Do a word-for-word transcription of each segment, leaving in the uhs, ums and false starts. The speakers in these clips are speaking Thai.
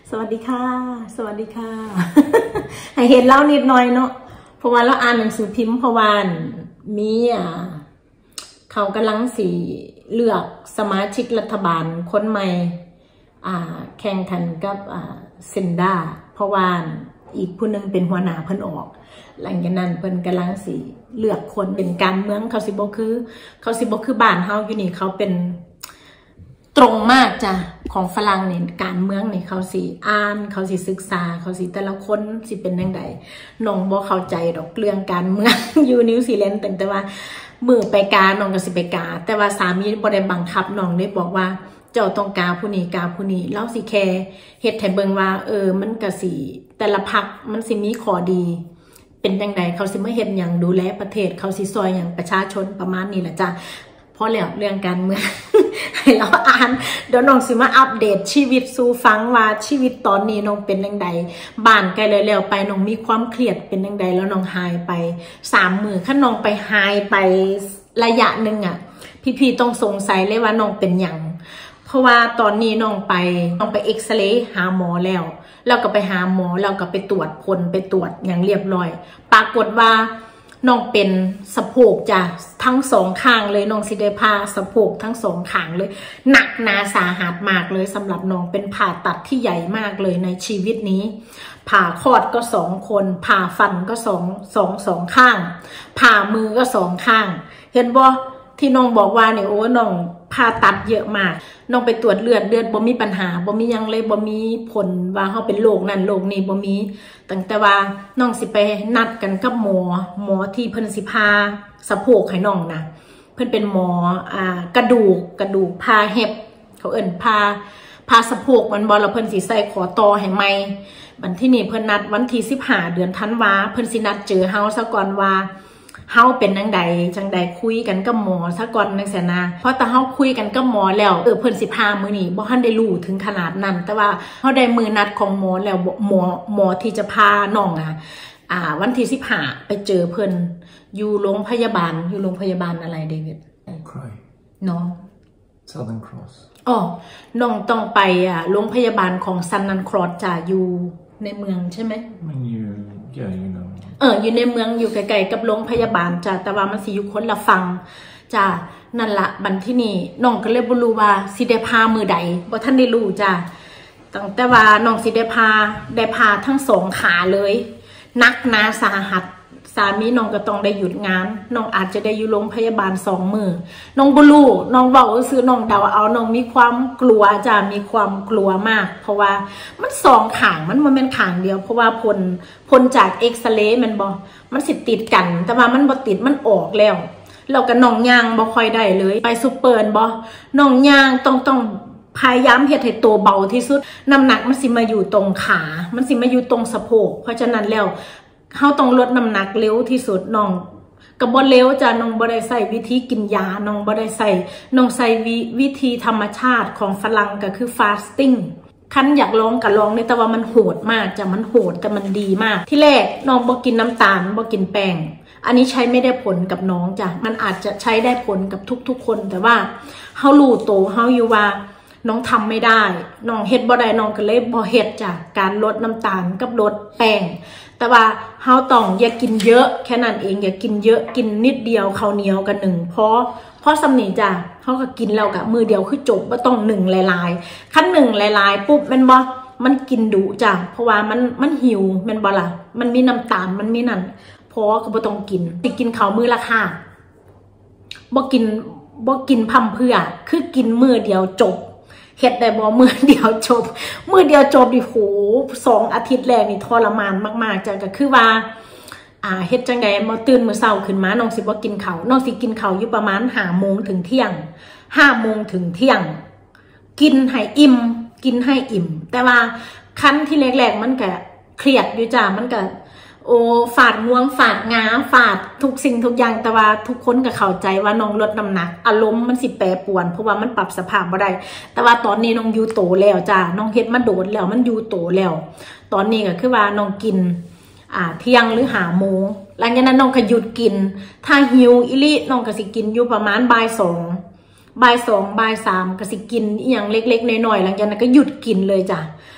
สวัสดีค่ะสวัสดีค่ะ ให้เห็นเล่านิดหน่อยเนาะเพราะว่าเราอ่านหนังสือพิมพ์เพราะว่ามีอ่าเขากำลังสีเลือกสมาชิกรัฐบาลคนใหม่อ่าแข่งขันกับอ่าเซนด้าเพราะว่าอีกผู้นึงเป็นหัวหน้าเพิ่นออกหลังจากนั้นเพิ่นกำลังสีเลือกคนเป็นการเมืองเขาสิบ่คือเขาสิบ่คือบ้านเฮาอยู่นี่เขาเป็นตรงมากจ้ะของฝรั่งเนี่ยการเมืองเนี่ยเขาสิอ่านเขาสิศึกษาเขาสิแต่ละคนสิเป็นยังไงน้องบ่เข้าใจดอกเรื่องการเมือง อยู่นิวซีแลนด์แต่ว่ามือไปกาน้องก็สิไปกาแต่ว่าสามีบ่ได้บังคับน้องได้บอกว่าเจ้าต้องกาผู้นี้กาผู้นี้เล่าสิแค่เฮ็ดให้เบิ่งว่าเออมันก็สิแต่ละพรรคมันสิมีข้อดีเป็นยังไงเขาสิมาเฮ็ดหยังดูแลประเทศเขาสิซอยหยังประชาชนประมาณนี้แหละจ้ะพอแล้วเรื่องการเมือง ให้เราอ่านเดี๋ยวน้องสิมาอัปเดตชีวิตสู่ฟังว่าชีวิตตอนนี้น้องเป็นยังไงบ้านใกล้แล้วไปน้องมีความเครียดเป็นยังไงแล้วน้องหายไปสามมือขั้นน้องไปหายไประยะหนึ่งอ่ะพี่ๆต้องสงสัยเลยว่าน้องเป็นยังเพราะว่าตอนนี้น้องไปน้องไปเอ็กซเรย์หาหมอแล้วเราก็ไปหาหมอเราก็ไปตรวจผลไปตรวจอย่างเรียบร้อยปรากฏว่าน้องเป็นสะโพกจ้ะทั้งสองข้างเลยน้องสิได้ผ่าสะโพกทั้งสองข้างเลยหนักหนาสาหัสมากเลยสำหรับน้องเป็นผ่าตัดที่ใหญ่มากเลยในชีวิตนี้ผ่าคลอดก็สองคนผ่าฟันก็สองสองสองข้างผ่ามือก็สองข้างเห็นบ่ที่น้องบอกว่าเนี่ยโอ้น้องผ่าตัดเยอะมากน้องไปตรวจเลือดเลือดบ่มีปัญหาบ่มียังเลยบ่มีผลว่าเขาเป็นโรคนั่นโรคนี้บ่มีตั้งแต่ว่าน้องสิไปนัดกันกับหมอหมอที่เพิ่นสิพาสะโพกให้น้องนะเพิ่นเป็นหมออ่ากระดูกกระดูกพาเห็บเขาเอิ้นพาพาสะโพกมันบ่แล้วเพิ่นสิใส่ขอต่อให้ใหม่วันที่นี่เพิ่นนัดวันที่สิบห้าเดือนธันวาเพิ่นสินัดเจอเฮาซะก่อนว่าเฮาเป็นจังใดจังใดคุยกันกับหมอซะก่อนจังซี่นะเพราะแต่เฮาคุยกันกับหมอแล้วเออเพิ่นสิพามื้อนี้บ่ทันได้รู้ถึงขนาดนั้นแต่ว่าเฮาได้มื้อนัดของหมอแล้วหมอหมอที่จะพาน้องอ่ะอ่าวันที่สิบห้าไปเจอเพิ่นอยู่โรงพยาบาลอยู่โรงพยาบาลอะไรเดวิดน้อง Southern Cross อ๋อน้องต้องไปอ่ะโรงพยาบาลของ Southern Cross จ้ะอยู่ในเมืองใช่ไหม When you yeah you know เอออยู่ในเมืองอยู่ไกลๆกับโรงพยาบาลจ้ะแต่ว่ามันสิอยู่คนละฝั่งจ้ะนั่นละบัดที่นี่น้องก็เลยบ่รู้ว่าสิได้พามือใดบ่ทันได้รู้จ้ะตั้งแต่ว่าน้องสิได้พาได้พาทั้งสองขาเลยนักหนาสาหัสสามีน้องก็ต้องได้หยุดงานน้องอาจจะได้อยู่โรงพยาบาลสองมือน้องบ่รู้น้องเว้าซื่อน้องเดาเอาน้องมีความกลัวจ้ะมีความกลัวมากเพราะว่ามันสองข้างมันบ่แม่นข้างเดียวเพราะว่าผลผลจากเอ็กซเรย์มันบ่มันสิติดกันแต่ว่ามันบ่ติดมันออกแล้วเราก็น้องย่างบ่ค่อยได้เลยไปซุปเปอร์บ่น้องย่างต้องต้องพยายามเฮ็ดให้ตัวเบาที่สุดน้ำหนักมันสิมาอยู่ตรงขามันสิมาอยู่ตรงสะโพกเพราะฉะนั้นแล้วเขาต้องลดน้ำหนักเร็วที่สุดน้องกับบนเร็วจ้ะน้องบ่ได้ใส่วิธีกินยาน้องบ่ได้ใส่น้องใส่ววิธีธรรมชาติของฝรั่งก็คือ fasting คันอยากลองก็ลองแต่ว่ามันโหดมากจ้ะมันโหดแต่มันดีมากที่แรกน้องบ่กินน้ำตาลบ่กินแป้งอันนี้ใช้ไม่ได้ผลกับน้องจ้ะมันอาจจะใช้ได้ผลกับทุกๆคนแต่ว่าเฮารู้โตเฮาอยู่ว่าน้องทำไม่ได้น้องเฮ็ดบ่ได้น้องก็เลยบ่เฮ็ดจ้ะการลดน้ำตาลกับลดแป้งแต่ว่าเฮาต้องอย่ากินเยอะแค่นั้นเองอย่ากินเยอะกินนิดเดียวข้าวเหนียวกันหนึ่งเพราะเพราะสำนีจ้ะเขาก็กินแล้วกับมือเดียวคือจบว่าต้องหนึ่งหลายๆขั้นหนึ่งหลายๆปุ๊บมันบ่มันกินดุจ้ะเพราะว่ามันมันหิวมันบ่ล่ะมันมีน้ำตาลมันมีนั่นเพราะก็บ่ต้องกินสิกินข้าวมื้อละค่ะบ่กินบ่กินพั่มเพื่อคือกินมื้อเดียวจบเฮ็ดได้บ่มือเดียวจบมือเดียวจบดิโหสองอาทิตย์แรกนี่ทรมานมากๆจ้ะก็คือว่าอ่าเฮ็ดจังได๋มาตื่นมื้อเช้าขึ้นมาน้องสิบ่กินข้าวน้องสิกินข้าวอยู่ประมาณ ห้าโมงถึงเที่ยง ห้าโมงถึงเที่ยงกินให้อิ่มกินให้อิ่มแต่ว่าคันที่แรกๆมันก็เครียดอยู่จ้ะมันก็โอ้ฝาดง่วงฝาดงาฝาดทุกสิ่งทุกอย่างแต่ว่าทุกคนก็เข้าใจว่าน้องลดน้ำหนักอารมณ์มันสิแปรปรวนเพราะว่ามันปรับสภาพบ่ได้แต่ว่าตอนนี้น้องอยู่โตแล้วจ้าน้องเฮ็ดมาโดดแล้วมันอยู่โตแล้วตอนนี้ก็คือว่าน้องกินอ่าเที่ยงหรือหาโมงหลังจากนั้นน้องก็หยุดกินถ้าหิวอิลิน้องก็สิกินอยู่ประมาณบ่ายสองบ่ายสองบ่ายสามก็สิกินอย่างเล็กๆน้อยๆหลังจากนั้นก็หยุดกินเลยจ้ะ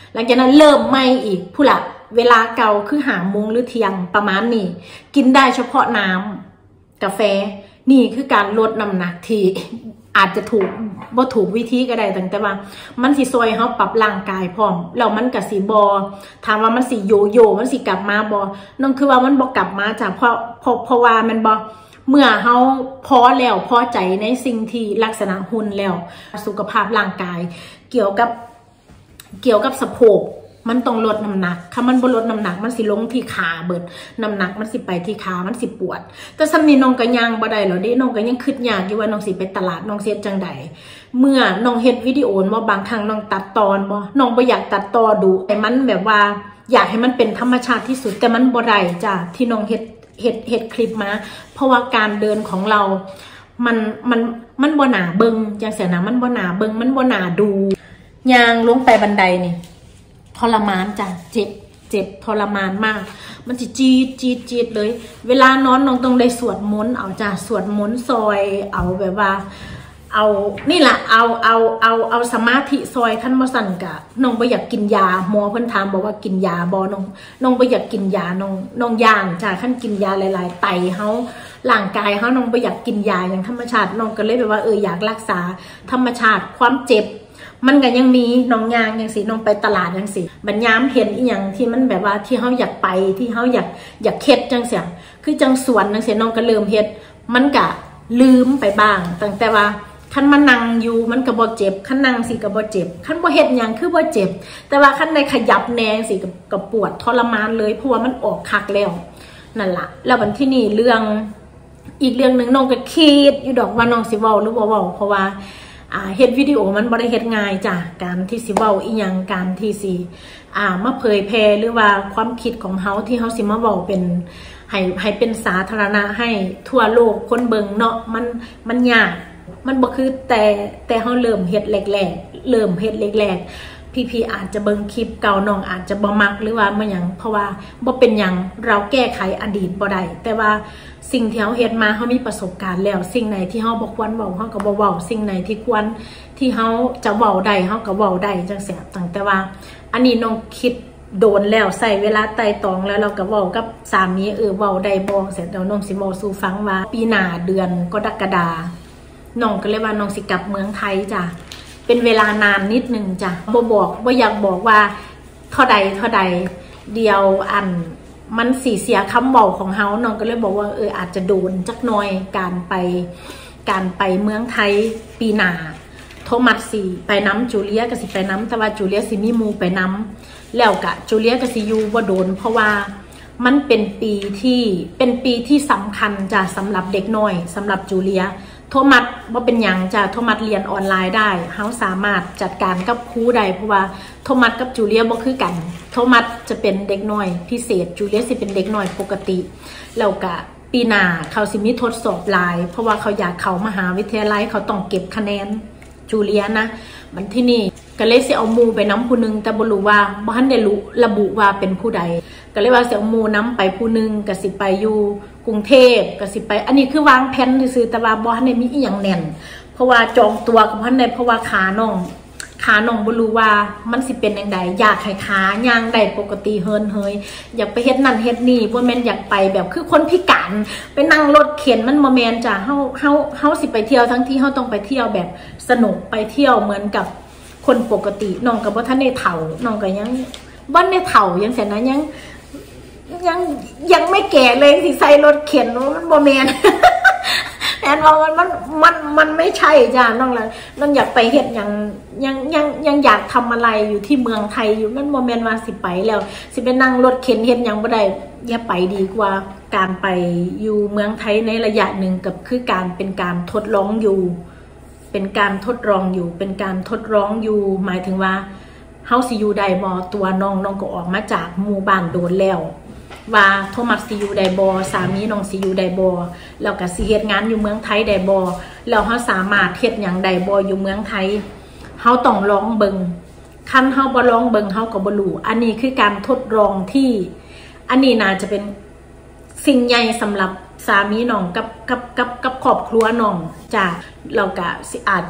หลังจากนั้นเริ่มไม่อีกผู้ละเวลาเก่าคือหาโมงหรือเที่ยงประมาณนี้กินได้เฉพาะน้ำกาแฟนี่คือการลดน้ำหนักที่อาจจะถูกบ่ถูกวิธีก็ได้แต่ว่ามันสิซอยเฮาปรับร่างกายพร้อมแล้วมันก็สิบ่ถามว่ามันสิโยโย่มันสิกลับมาบ่น้องคือว่ามันบ่กลับมาจากเพราะเพราะเพราะว่ามันบ่เมื่อเฮาพอแล้วพอใจในสิ่งที่ลักษณะหุ่นแล้วสุขภาพร่างกายเกี่ยวกับเกี่ยวกับสะโพกมันต้องลดน้ำหนักถ้ามันบ่ลดน้ำหนักมันสิลงที่ขาเบิดน้ำหนักมันสิไปที่ขามันสิปวดแต่สำนี้น้องก็ยังบ่ได้แล้วเด้น้องก็ยังคิดยากอยู่ว่าน้องสิไปตลาดน้องเสียจังใดเมื่อน้องเฮ็ดวิดีโอว่าบางครั้งน้องตัดตอนบ่น้องบ่อยากตัดต่อดูแต่มันแบบว่าอยากให้มันเป็นธรรมชาติที่สุดแต่มันบ่ได้จ้ะที่น้องเฮ็ดเฮ็ดเฮ็ดคลิปมาเพราะว่าการเดินของเรามันมันมันบ่หนาเบิ่งจังซี่นะมันบ่หนาเบิ่งมันบ่หนาดูย่างลงไปบันไดนี่ทรมานจ้ะเจ็บเจ็บทรมานมากมันจะจี๊ดจี๊ดจี๊ดเลยเวลานอนน้องต้องได้สวดมนต์เอาจ้ะสวดมนต์ซอยเอาแบบว่าเอานี่แหละเอาเอาเอาเอาสมาธิซอยขั้นมาสั่นกะน้องบ่อยากกินยาหมอเพิ่นถามบอกว่ากินยาบ่น้องน้องบ่อยากกินยาน้องน้องย่างจ้ะขั้นกินยาหลายๆไตเฮาร่างกายเฮาน้องบ่อยากกินยาอย่างธรรมชาติน้องก็เลยแบบว่าเอออยากรักษาธรรมชาติความเจ็บมันก็ยังมีน้องยางยังสิน้องไปตลาดยังสิบัดยามเห็นอีหยังที่มันแบบว่าที่เฮาอยากไปที่เฮาอยากอยากเฮ็ดจังเสียคือจังสวนจังเสียน้องก็เริ่มเฮ็ดมันก็ลืมไปบ้างตั้งแต่ว่าคันมานั่งอยู่มันก็บ่เจ็บคันนั่งสิก็บ่เจ็บคันบ่เฮ็ดหยังคือบ่เจ็บแต่ว่าคันได้ขยับแนงสิก็ปวดทรมานเลยเพราะว่ามันออกคักแล้วนั่นล่ะแล้วบัดที่นี่เรื่องอีกเรื่องนึงน้องก็คิดอยู่ดอกว่าน้องสิเว้าหรือบ่เว้าเพราะว่าอ่าเฮ็ดวิดีโอมันบ่ได้เฮ็ดง่ายจ้ะการที่สิเว้าอีหยังการที่สิอ่ามาเผยแพร่หรือว่าความคิดของเฮาที่เฮาสิมาเว้าเป็นให้ให้เป็นสาธารณะให้ทั่วโลกคนเบิ่งเนาะมันมันยากมันบ่คือแต่แต่เฮาเริ่มเฮ็ดแรกๆเริ่มเฮ็ดแรกๆพี่ๆอาจจะเบิ่งคลิปเก่าน้องอาจจะบ่มักหรือว่าบ่หยังเพราะว่าบ่เป็นหยังเราแก้ไขอดีตบ่ได้แต่ว่าสิ่งที่เฮาเฮ็ดมาเฮามีประสบการณ์แล้วสิ่งไหนที่เฮาบ่ควรเว้าเฮาก็บ่เว้าสิ่งไหนที่ควรที่เฮาจะเว้าได้เฮาก็เว้าได้จังซี่ตั้งแต่ว่าอันนี้น้องคิดโดนแล้วใส่เวลาไต่ตองแล้วเราก็เว้ากับสามีเออเว้าได้บ่เสร็จแล้วน้องสิเว้าสู่ฟังว่าปีหน้าเดือนกรกฎาคมน้องก็เลยว่าน้องสิกลับเมืองไทยจ้ะเป็นเวลานานนิดนึงจ้ะบ่บอกบ่อยากบอกว่าเท่าใดเท่าใดเดียวอันมันสีเสียคำบอกของเฮาน้องก็เลยบอกว่าเอออาจจะโดนจักหน่อยการไปการไปเมืองไทยปีหน้าโทมัสสิไปน้ำจูเลียก็สิไปน้ำแต่ว่าจูเลียสิมีมูไปน้ำแล้วกะจูเลียก็สิอยู่บ่โดนเพราะว่ามันเป็นปีที่เป็นปีที่สำคัญจ้ะสำหรับเด็กน้อยสำหรับจูเลียโทมัสว่าเป็นอย่างจ้ะโทมัสเรียนออนไลน์ได้เฮาสามารถจัดการกับครูได้เพราะว่าโทมัสกับจูเลียบ่คือกันโทมัสจะเป็นเด็กน้อยพิเศษจูเลียสิเป็นเด็กน้อยปกติแล้วก็ปีหน้าเขาสิมีทดสอบหลายเพราะว่าเขาอยากเข้ามหาวิทยาลัยเขาต้องเก็บคะแนนจูเลียนะมันที่นี่ก็เลยสิเอาหมู่ไปนำผู้นึงแต่บ่รู้ว่าบ่ทันได้รู้ระบุว่าเป็นผู้ใดก็เลยว่าสิเอาหมู่นำไปผู้นึงก็สิไปอยู่กรุงเทพก็สิไปอันนี้คือวางแผนซื่อๆแต่ว่าบ่ทันได้มีอีหยังแน่นเพราะว่าจองตัวกับบ่ทันได้เพราะว่าขาน้องขาน้องบ่รู้ว่ามันสิเป็นจังไดอยากให้ขาย่างได้ปกติเฮินเฮยอยากไปเฮ็ดนั่นเฮ็ดนี่บ่แม่นอยากไปแบบคือคนพิการไปนั่งรถเข็นมันบ่แม่นจ้ะเฮาเฮาเฮาสิไปเที่ยวทั้งที่เฮาต้องไปเที่ยวแบบสนุกไปเที่ยวเหมือนกับคนปกติน้องก็บ่ทันได้เฒ่าน้องก็ยังบ่ได้เฒ่ายังแสนนะยังยังยังไม่แก่เลยสิใส่รถเข็นมันบ่แม่นแอนว่ามันมันมันมันไม่ใช่จ้ะน้องเลยน้องอยากไปเฮ็ดยังยังยังยังอยากทำอะไรอยู่ที่เมืองไทยอยู่มันโมเมนต์ว่าสิไปแล้วสิไปนั่งรถเข็นเฮ็ดยังบ่ได้อย่าไปดีกว่าการไปอยู่เมืองไทยในระยะหนึ่งกับคือการเป็นการทดลองอยู่เป็นการทดลองอยู่เป็นการทดลองอยู่หมายถึงว่าเฮาสิอยู่ได้บ่ตัวน้องน้องก็ออกมาจากหมู่บ้านโดนแล้วว่าโทมัสสิอยู่ได้บ่สามีน้องสิอยู่ได้บ่แล้วก็สิเฮ็ดงานอยู่เมืองไทยได้บ่แล้วเฮาสามารถเฮ็ดหยังได้บ่อยู่เมืองไทยเฮาต้องลองเบิ่งคันเฮาบ่ลองเบิ่งเฮาก็บ่รู้อันนี้คือการทดลองที่อันนี้น่าจะเป็นสิ่งใหญ่สำหรับสามีน้องกับกับกับกับครอบครัวน้องจ้ะเราก็สิอาจจะ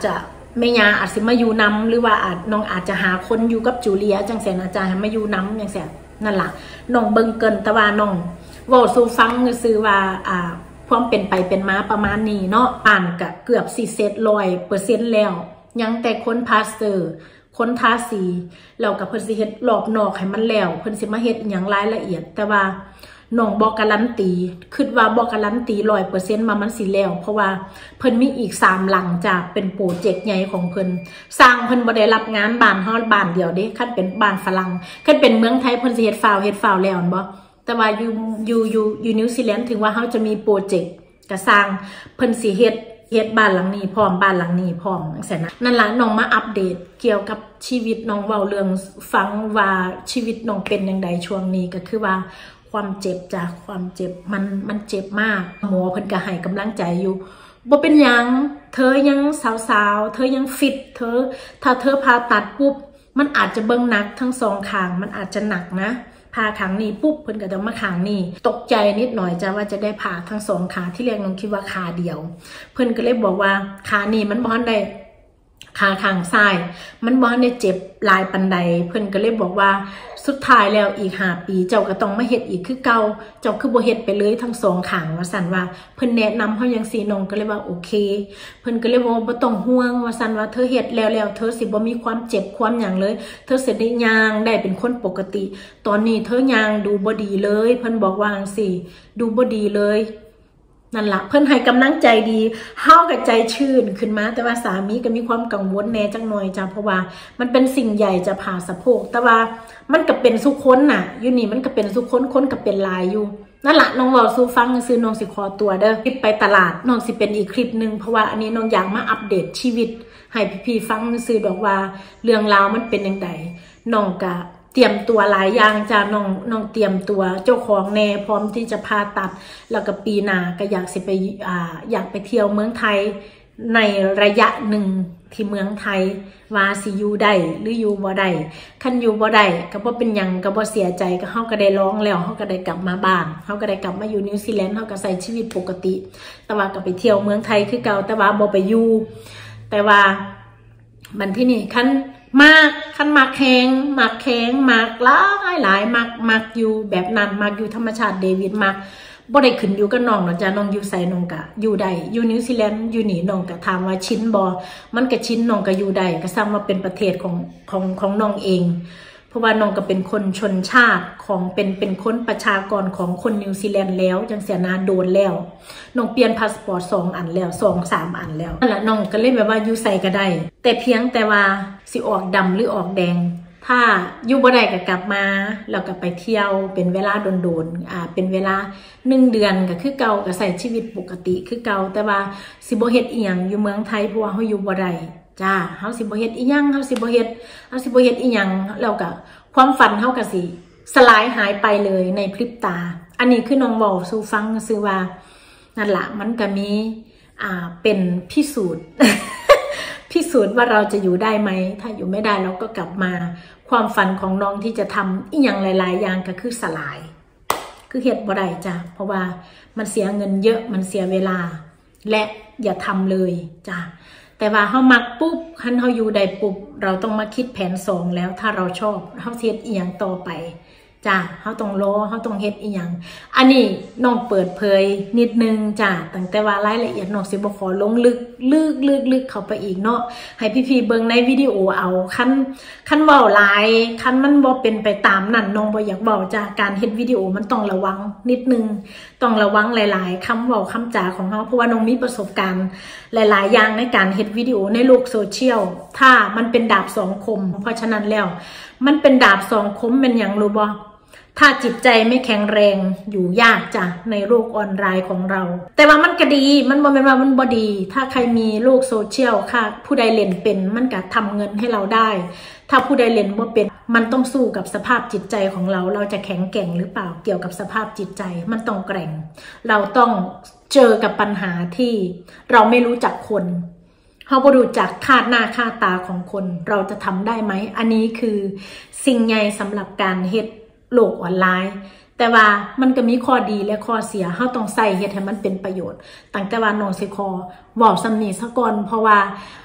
แม่ยาอาจสิมาอยู่นำหรือว่าอาจน้องอาจจะหาคนอยู่กับจูเลียจังแสนอาจารย์ให้มาอยู่นำจังแสนนั่นล่ะน้องเบิ่งเกินแต่ว่าน้องเว้าสู่ฟังซื่อว่าอ่าความเป็นไปเป็นมาประมาณนี้เนาะอ่านก็เกือบสิเสร็จ ร้อยเปอร์เซ็นต์ แล้วยังแต่คนพาสเตอร์คนทาสีแล้วก็เพิ่นสิเฮ็ดรอบนอกให้มันแล้วเพิ่นสิมาเฮ็ดอีหยังรายละเอียดแต่ว่าน้องบอกการันตีคิดว่าบอกการันตี ร้อยเปอร์เซ็นต์ มามันสิแล้วเพราะว่าเพิ่นมีอีกสามหลังจากเป็นโปรเจกต์ใหญ่ของเพิ่นสร้างเพิ่นบ่ได้รับงานบ้านเฮาบ้านเดียวเด้คันเป็นบ้านฝรั่งคันเป็นเมืองไทยเพิ่นสิเฮ็ดฟาวเฮ็ดฟาวแล้วอันบ่แต่ว่าอยู่อยู่อยู่อยู่นิวซีแลนด์ถึงว่าเฮาจะมีโปรเจกต์ก็สร้างเพิ่นสิเฮ็ดเฮ็ดบ้านหลังนี้พร้อมบ้านหลังนี้พร้อมจังซี่นะนั่นล่ะน้องมาอัปเดตเกี่ยวกับชีวิตน้องเว้าเรื่องฟังว่าชีวิตน้องเป็นจังไดช่วงนี้ก็คือว่าความเจ็บจากความเจ็บมันมันเจ็บมากหมอเพิ่นก็ให้กำลังใจอยู่บ่เป็นหยังเธอยังสาวๆเธอยังฟิตเธอถ้าเธอผ่าตัดปุ๊บมันอาจจะเบิ่งหนักทั้งสองข้างมันอาจจะหนักนะผ่าขางนี้ปุ๊บเพิ่นก็ต้องมาขางนี้ตกใจนิดหน่อยจ้ะว่าจะได้ผ่าทั้งสองขาที่แรกน้องคิดว่าขาเดียวเพิ่นก็เลยบอกว่าขานี้มันบ่ทันได้ขาข้างซ้ายมันบ่ทันได้เจ็บหลายปานใดเพิ่นก็เลยบอกว่าสุดท้ายแล้วอีกห้าปีเจ้าก็ต้องมาเฮ็ดอีกคือเก่าเจ้าคือบ่เฮ็ดไปเลยทั้งสองข้างว่าซั่นว่าเพิ่นแนะนำเฮาจังซี่น้องก็เลยว่าโอเคเพิ่นก็เลยบอกว่าบ่ต้องห่วงว่าซั่นว่าเธอเฮ็ดแล้วแล้วเธอสิบ่มีความเจ็บความหยังเลยเธอสิได้ย่างได้เป็นคนปกติตอนนี้เธอย่างดูบ่ดีเลยเพิ่นบอกว่าจังซี่ดูบ่ดีเลยนั่นล่ะเพิ่นให้กำลังใจดีเฮาก็ใจชื่นขึ้นมาแต่ว่าสามีก็มีความกังวลแน่จังหน่อยจ้ะเพราะว่ามันเป็นสิ่งใหญ่จะผ่าสะโพกแต่ว่ามันก็เป็นสุคนน่ะอยู่นี่มันก็เป็นสุคนคนก็เป็นลายอยู่นั่นล่ะน้องเว้าสู่ฟังซื่อน้องสิขอตัวเด้อคลิปไปตลาดน้องสิเป็นอีกคลิปนึงเพราะว่าอันนี้น้องอยากมาอัปเดตชีวิตให้พี่ๆฟังซื่อดอกว่าเรื่องราวมันเป็นจังไดน้องก็เตรียมตัวหลายอย่างจ้าน้องน้องเตรียมตัวเจ้าของแน่พร้อมที่จะผ่าตัดแล้วก็ปีหน้าก็อยากสิไปอ่าอยากไปเที่ยวเมืองไทยในระยะหนึ่งที่เมืองไทยว่าสิอยู่ได้หรืออยู่บ่ได้คันอยู่บ่ได้ก็บ่เป็นหยังก็บ่เสียใจก็เฮาก็ได้ร้องแล้วเฮาก็ได้กลับมาบ้านเฮาก็ได้กลับมาอยู่นิวซีแลนด์เฮาก็ใช้ชีวิตปกติแต่ว่าก็ไปเที่ยวเมืองไทยคือเก่าแต่ว่าบ่ไปอยู่แต่ว่าบัดที่นี่คันมากคันมักแข็งมักแข็งมักหลายหลายมักมักอยู่แบบนั้นมักอยู่ธรรมชาติเดวิดมักบ่ได้ขึ้นอยู่กับน้องนะจ๊ะน้องอยู่ไสน้องกะอยู่ได้อยู่นิวซีแลนด์อยู่นี่น้องกะถามว่าชินบ่มันก็ชินน้องก็อยู่ได้ก็ซ้ำว่าเป็นประเทศของของของน้องเองเพราะว่าน้องก็เป็นคนชนชาติของเป็นเป็นคนประชากรของคนนิวซีแลนด์แล้วจังเสียนาโดนแล้วน้องเปลี่ยนพาสปอร์ตสองอันแล้วสองสามอันแล้วนั่นแหละน้องก็เลยแบบว่าอยู่ใส่ก็ได้แต่เพียงแต่ว่าสิออกดำหรือออกแดงถ้าอยู่บ่ได้ก็กลับมาแล้วก็ไปเที่ยวเป็นเวลาโดนๆอ่าเป็นเวลาหนึ่งเดือนก็คือเก่าก็ใส่ชีวิตปกติคือเก่าแต่ว่าสิบ่เฮ็ดอีหยังอยู่เมืองไทยเพราะว่าเฮาอยู่บ่ได้จ้าเฮาสิบ่เฮ็ดอีหยังเฮาสิบ่เฮ็ดเฮาสิบ่เฮ็ดอีหยังแล้วก็ความฝันเฮาก็สิสลายหายไปเลยในพริบตาอันนี้คือน้องเว้าสู่ฟังซื่อว่านั่นล่ะมันก็มีอ่าเป็นพิสูจน์ พิสูจน์ว่าเราจะอยู่ได้ไหมถ้าอยู่ไม่ได้เราก็กลับมาความฝันของน้องที่จะทำอีกอย่างหลายๆอย่างก็คือสลายคือเหตุบ่ได้จ้ะเพราะว่ามันเสียเงินเยอะมันเสียเวลาและอย่าทำเลยจ้ะแต่ว่าเขามักปุ๊บคันเขาอยู่ได้ปุ๊บเราต้องมาคิดแผนสองแล้วถ้าเราชอบเขาเฮ็ดอีหยังต่อไปจ้ะเขาต้องรอเขาต้องเฮ็ดอีหยังอันนี้น้องเปิดเผยนิดนึงจ้ะตั้งแต่ว่ารายละเอียดน้องสิบ่ขอลงลึกลึกลึกลึกเข้าไปอีกเนาะให้พี่ๆเบิ่งในวิดีโอเอาคันคันเว้าหลายคันมันบ่เป็นไปตามนั้นน้องบ่อยากเว้าจ้ะการเฮ็ดวิดีโอมันต้องระวังนิดนึงต้องระวังหลายๆคำเว้าคำจาของเฮาเพราะว่าน้องมีประสบการณ์หลายๆอย่างในการเฮ็ดวิดีโอในโลกโซเชียลถ้ามันเป็นดาบสองคมเพราะฉะนั้นแล้วมันเป็นดาบสองคมเป็นหยังรู้บ่ถ้าจิตใจไม่แข็งแรงอยู่ยากจ้ะในโลกออนไลน์ของเราแต่ว่ามันก็ดีมันบ่แม่นว่ามันบ่ดีถ้าใครมีโลกโซเชียลค่ะผู้ใดเล่นเป็นมันก็ทำเงินให้เราได้ถ้าผู้ใดเล่นบ่เป็นมันต้องสู้กับสภาพจิตใจของเราเราจะแข็งแกร่งหรือเปล่าเกี่ยวกับสภาพจิตใจมันต้องแกร่งเราต้องเจอกับปัญหาที่เราไม่รู้จักคนเราบ่รู้จักคาดหน้าคาดตาของคนเราจะทำได้ไหมอันนี้คือสิ่งใหญ่สำหรับการเฮ็ดโลกออนไลน์แต่ว่ามันก็มีข้อดีและข้อเสียเฮาต้องใส่เฮ็ดให้มันเป็นประโยชน์ตั้งแต่ว่าน้องสิขอเว้าซ้ำนี้ซะก่อนเพราะว่า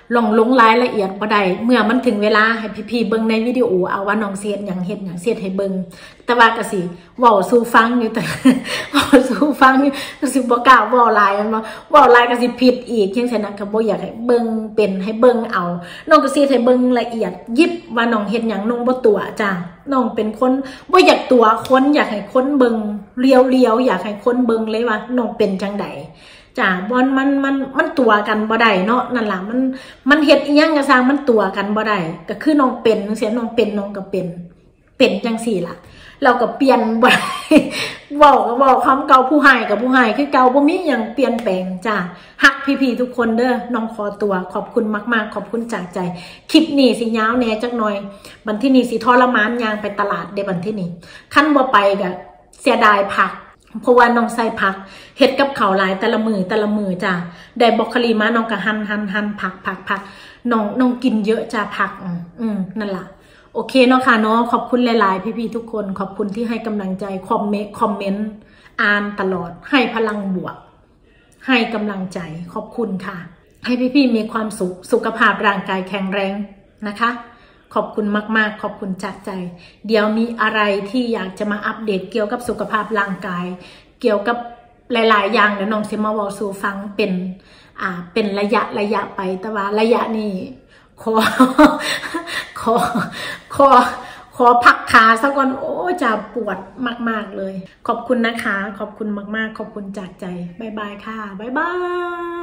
ลงลงรายละเอียดบ่ได้เมื่อมันถึงเวลาให้พี่ๆเบิ่งในวิดีโอเอาว่าน้องเสียดหยังเฮ็ดหยังเสียดให้เบิ่งแต่ว่าก็สิเว้าสู่ฟังอยู่แต่ เว้าสู่ฟังก็สิบ่กล้าเว้าหลายมันบ่เว้าหลายก็สิผิดอีกจังซั่นน่ะก็บ่อยากให้เบิ่งเป็นให้เบิ่งเอาน้องก็สิให้เบิ่งละเอียดยิบว่าน้องเฮ็ดหยังน้องบ่ตัวจ้ะน้องเป็นคนบ่อยากตัวคนอยากให้คนเบิ่งเรียวๆอยากให้คนเบิ่งเลยว่าน้องเป็นจังไดจ้ะบอนมันมันมันตัวกันบ่ได้เนาะนั่นล่ะมันมันเฮ็ดอีหยังก็สร้างมันตัวกันบ่ได้ก็คือน้องเป็นจังซี่น้องเป็นน้องก็เป็นเป็นจังซี่ล่ะเราก็เปลี่ยนบ่ได้เว้าก็เว้าคำเก่าผู้ให้กับผู้ให้คือเก่าบ่มีหยังเปลี่ยนแปลงจ้ะฮักพี่ๆทุกคนเด้อน้องขอตัวขอบคุณมากๆขอบคุณจากใจคลิปนี้สิยาวแหน่จักหน่อยบัดที่นี้สิทรมานย่างไปตลาดเด้บัดที่นี้คันบ่ไปก็เสียดายผักเพราะว่าน้องใส่ผักเฮ็ดกับข้าวหลายแต่ละมือแต่ละมือจ้ะได้บรอกโคลีมาน้องก็หั่นหั่นหั่นผักผักผักน้องน้องกินเยอะจ้ะผักอืมนั่นล่ะโอเคเนาะค่ะเนาะขอบคุณหลายๆพี่ๆทุกคนขอบคุณที่ให้กำลังใจคอมเมนต์คอมเมนต์อ่านตลอดให้พลังบวกให้กำลังใจขอบคุณค่ะให้พี่ๆมีความสุขสุขภาพร่างกายแข็งแรงนะคะขอบคุณมากๆขอบคุณจากใจเดี๋ยวมีอะไรที่อยากจะมาอัปเดตเกี่ยวกับสุขภาพร่างกายเกี่ยวกับหลายๆอย่างเดี๋ยวน้องสิมาบอกสู่ฟังเป็นอ่าเป็นระยะระยะไปแต่ว่าระยะนี้ขอขอขอขอพักขาซะก่อนโอ้จะปวดมากๆเลยขอบคุณนะคะขอบคุณมากๆขอบคุณจากใจบ๊ายบายค่ะบ๊ายบาย